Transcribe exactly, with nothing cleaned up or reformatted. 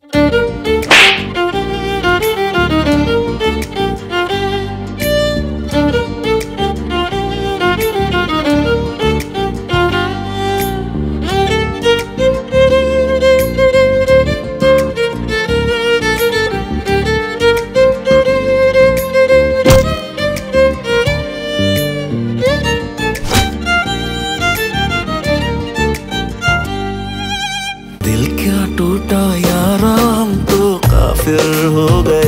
दिल क्या टूटा यारा, हम तो काफिर हो गए।